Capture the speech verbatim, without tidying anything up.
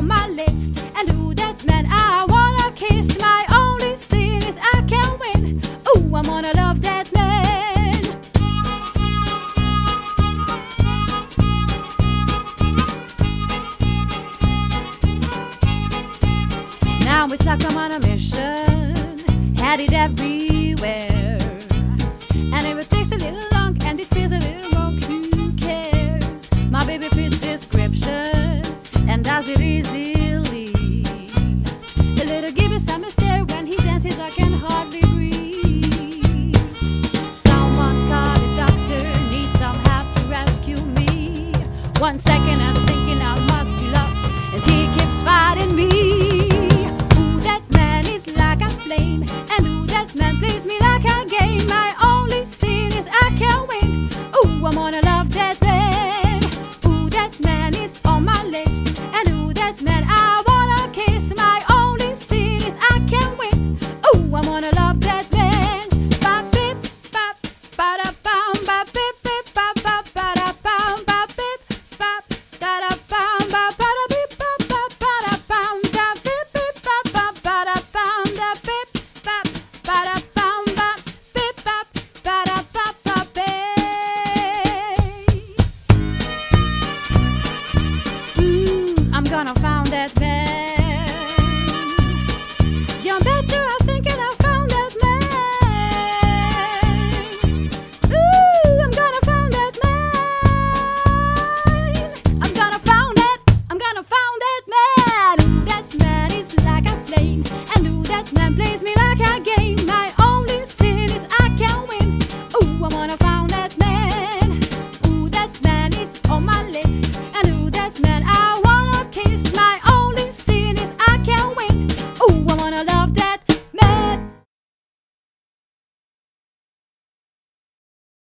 on my list. And ooh, that man I wanna kiss. My only sin is I can't win. Ooh, I'm gonna love that man. Now it's like I'm on a mission, had it everywhere. And if it takes a little long and it feels a little wrong, who cares? My baby fits description and does it easily. A little give us some stare when he dances, I can hardly breathe. Someone call a doctor, need some help to rescue me. One second and I'm thinking I must be lost, and he keeps fighting me. Ooh, that man is like a flame, and ooh, that man plays me like a game. My only sin is I can't win. Ooh, I'm gonna love that man. Ooh, that man is on my list, and ooh, that man I wanna kiss. My only sin is I can't win. Ooh, I'm gonna love that man. Ba bip bop ba da bum ba bip bip bop bop ba da bum ba bip bop da da bum ba ba da bip bop bop ba da bum da bip bip bop bop ba da bum da bip bop ba da bum ba bip bop ba da bop bop babe. Ooh, I'm gonna find that man.